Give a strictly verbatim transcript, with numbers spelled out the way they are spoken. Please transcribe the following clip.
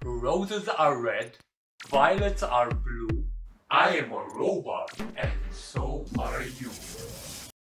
Roses are red, violets are blue. I am a robot, and so are you.